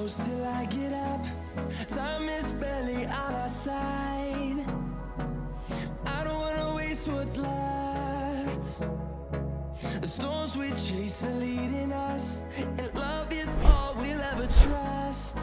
close till I get up. Time is barely on our side. I don't wanna waste what's left. The storms we chase are leading us, and love is all we'll ever trust.